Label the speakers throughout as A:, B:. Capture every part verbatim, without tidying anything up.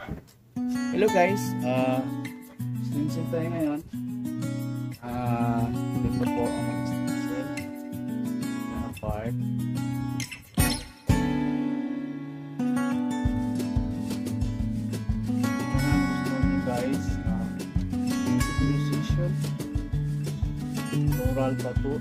A: Hello guys, uh, stencil tayo ngayon. Uh, ito po ang mag-stencil na part. Gusto nyo guys, uh, precision, floral tattoo.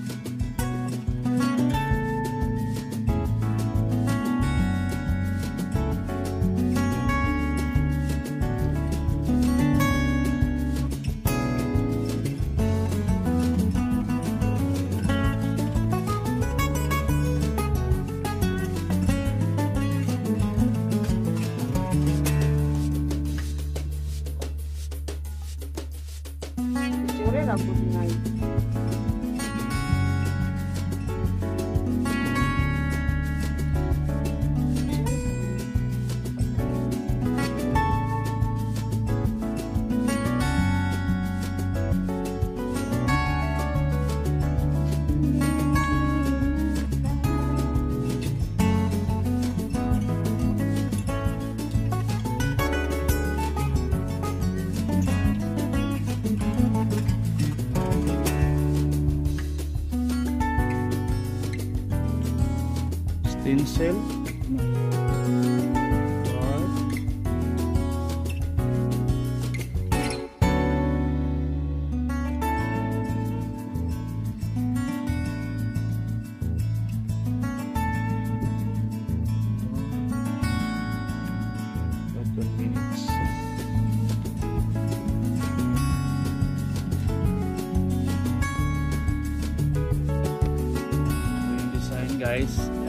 B: Aku dengar.
A: Stencil. Minutes. Design guys.